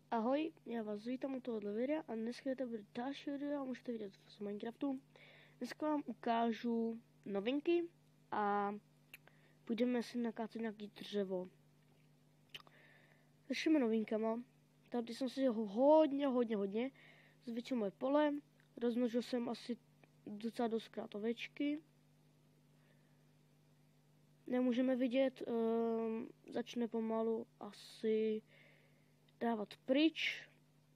Ahoj, já vás vítám u tohoto videa a dneska to bude další video a můžete vidět z Minecraftu. Dneska vám ukážu novinky a půjdeme si nakácet nějaký dřevo. Začneme novinkama. Tady jsem si ho hodně zvětšil moje pole. Rozmnožil jsem asi docela doskrát ovečky. Nemůžeme vidět, začne pomalu asi dávat pryč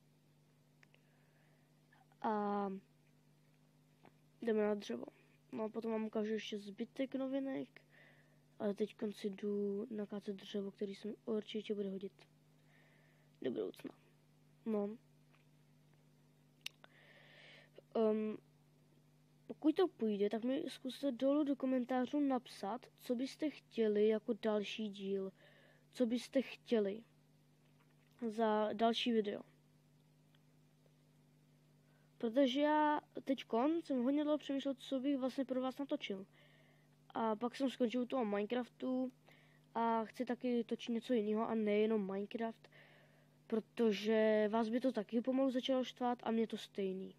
a jdeme na dřevo. No a potom vám ukážu ještě zbytek novinek, ale teď si jdu nakácet dřevo, který se mi určitě bude hodit do budoucna. No. Pokud to půjde, tak mi zkuste dolů do komentářů napsat, co byste chtěli jako další díl. Co byste chtěli za další video. Protože já teďkon jsem hodně dlouho přemýšlel, co bych vlastně pro vás natočil. A pak jsem skončil u toho Minecraftu a chci taky točit něco jiného a nejenom Minecraft, protože vás by to taky pomalu začalo štvát a mě to stejný.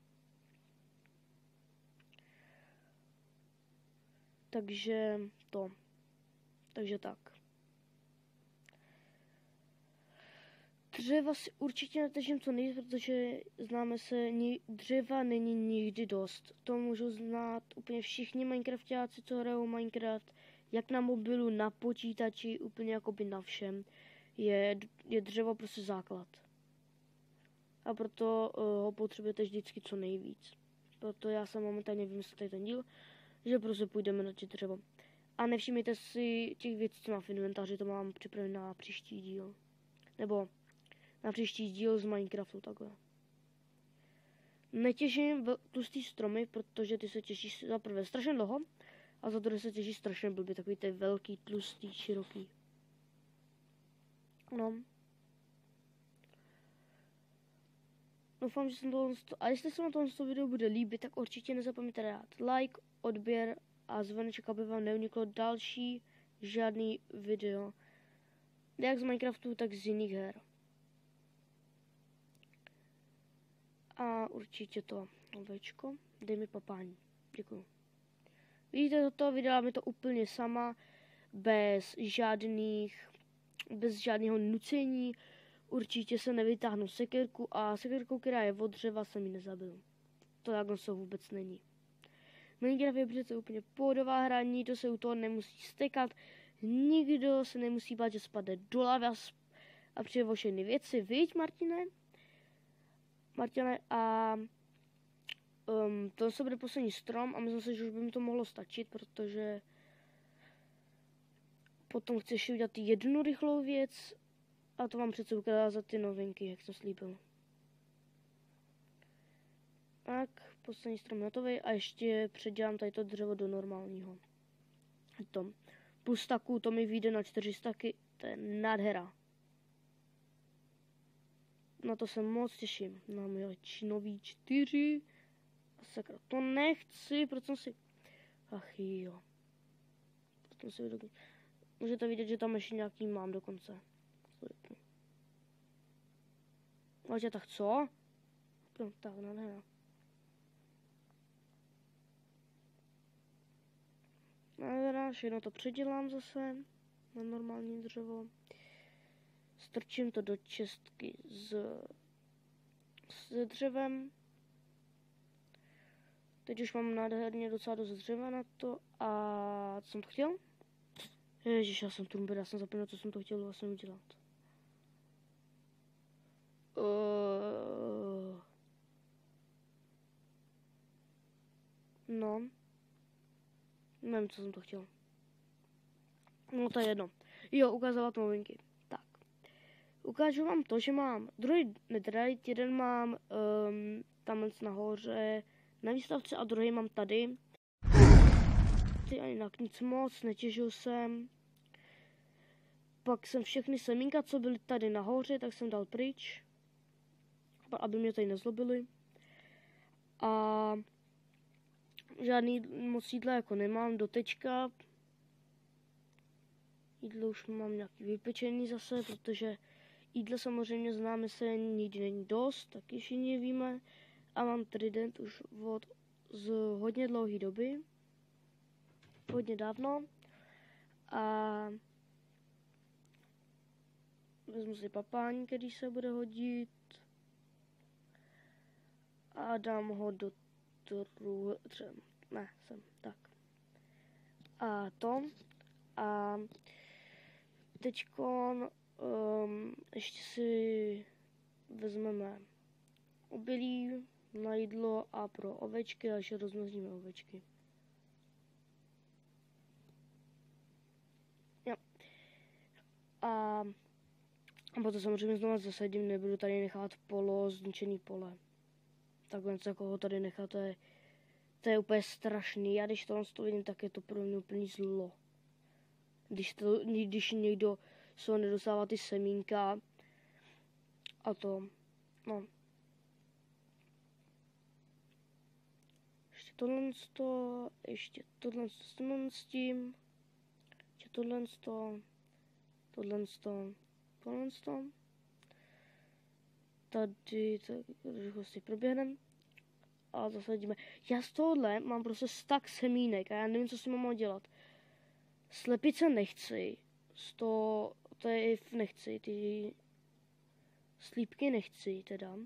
Takže tak. Dřeva si určitě natažím co nejvíc, protože známe se, dřeva není nikdy dost. To můžou znát úplně všichni Minecraftáci, co hrajou Minecraft, jak na mobilu, na počítači, úplně jakoby na všem. Je dřevo prostě základ. A proto ho potřebujete vždycky co nejvíc. Proto já jsem momentálně vymyslel ten díl, že prostě půjdeme na dřevo. A nevšimněte si těch věcí, co mám v inventáři, to mám připravené na příští díl. Nebo na příští díl z Minecraftu, takhle. Netěžím tlustý stromy, protože ty se těží za prvé strašně dlouho a za druhé se těží strašně blbě, takový ty velký, tlustý, široký. No. Doufám, že jsem tohle... A jestli se vám tohle video bude líbit, tak určitě nezapomeňte dát like, odběr a zvoneček, aby vám neuniklo další žádný video. Jak z Minecraftu, tak z jiných her. A určitě to ovečko, dej mi papání. Děkuju. Vidíte toto, vydala mi to úplně sama, bez žádného nucení. Určitě se nevytáhnu sekerku a sekerkou, která je od dřeva, jsem ji nezabil. To takhle se vůbec není. Minecraft je přece úplně pohodová hra, nikdo se u toho nemusí stekat, nikdo se nemusí bát, že spadne do lavy a přijde o všechny věci, viď, Martine, a to se bude poslední strom a myslím si, že už by mi to mohlo stačit, protože potom chci ještě udělat jednu rychlou věc a to vám přece ukázat ty novinky, jak jsem slíbil. Tak, poslední strom hotový a ještě předělám tady to dřevo do normálního. Plus taků, to mi vyjde na 400, to je nádhera. Na to se moc těším. Mám nový 4. Sakra, to nechci, proto jsem si... Ach jo. Proto si vidět... Můžete vidět, že tam ještě nějaký mám dokonce. Takže tak co? No, tak, nádhera. Nádhera, všechno to předělám zase na normální dřevo. Strčím to do čestky s dřevem. Teď už mám nádherně docela dost dřeva na to a co jsem to chtěl? Ježiš, já jsem trumber, já jsem zapomněl, co jsem to chtěl vlastně udělat. No. Nevím, co jsem to chtěl. No to je jedno. Jo, ukázala to novinky. Tak. Ukážu vám to, že mám druhý netherite, jeden mám tamhle nahoře na výstavce a druhý mám tady. Ty ani nic moc, netěžil jsem. Pak jsem všechny semínka, co byly tady nahoře, tak jsem dal pryč. Aby mě tady nezlobili. A žádný moc jídla jako nemám dotečka. Jídlo už mám nějaký vypečený zase, protože Jídla samozřejmě známe se nikdy není dost, taky všichni víme. A mám trident už z hodně dlouhé doby. Hodně dávno. A vezmu si papáň, který se bude hodit. A dám ho do tak. A to. A teďkon ještě si vezmeme obilí na jídlo a pro ovečky, až rozmnožíme ovečky. Jo. A potom samozřejmě znovu zasadím, nebudu tady nechat zničený pole. Takhle jako ho tady nechat, to je úplně strašný. Já když to vidím, tak je to pro mě úplně zlo. Když někdo se nedostává ty semínka a to, no. Ještě tohle s tím, ještě tohle tady, tak si proběhneme a zasadíme. Já z tohohle mám prostě stak semínek a já nevím, co si mám dělat. Slepice nechci, nechci, ty slípky nechci teda.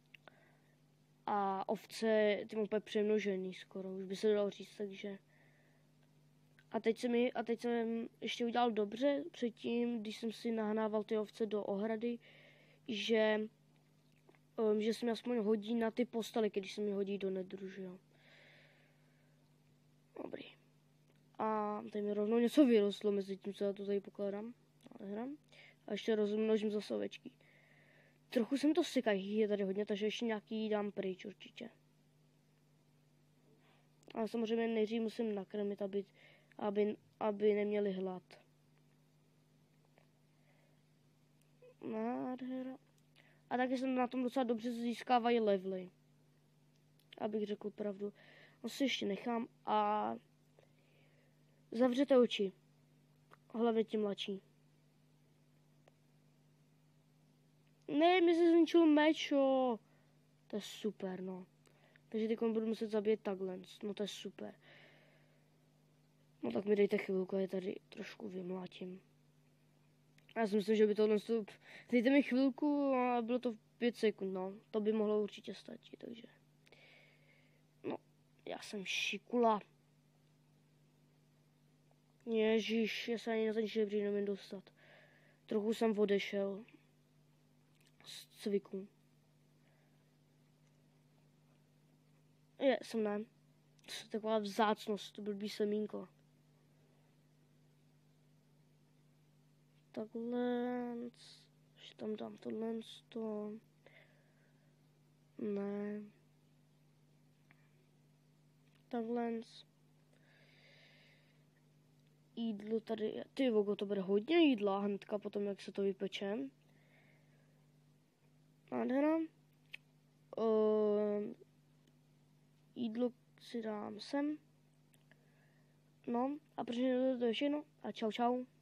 A ovce, ty mám úplně přemnožený skoro, už by se dalo říct, takže. A teď jsem ještě udělal dobře předtím, když jsem si nahnával ty ovce do ohrady, že se mi aspoň hodí na ty postely, když se mi hodí do nedru, že jo. Dobrý. A tady mi rovnou něco vyrostlo mezi tím, co já to tady pokládám. A ještě rozmnožím zase ovečky. Trochu jsem to sykají, je tady hodně, takže ještě nějaký dám pryč určitě. Ale samozřejmě nejdřív musím nakrmit, aby neměli hlad. Nádhera. A taky jsem na tom docela dobře získávají levely. Abych řekl pravdu. No si ještě nechám a zavřete oči. Hlavně ti mladší. Ne, mi se zničil meč, jo. To je super, no. Takže teď budu muset zabít takhle. No to je super. No tak mi dejte chvilku, já tady trošku vymlátím. Já si myslím, že by tohle... Dejte mi chvilku a bylo to 5 sekund, no. To by mohlo určitě stačit, takže... No, já jsem šikula. Ježíš, já se ani na ten žebřík nevím dostat. Trochu jsem odešel. Z cviku. Jsem ne. To je taková vzácnost, to blbý semínko. Takhle, ještě tam dám tohle, ne, takhle, jídlo tady, ty vogo, to bude hodně jídla hnedka potom, jak se to vypeče. Nádhera. Jídlo si dám sem. No, a protože to je všechno a čau čau.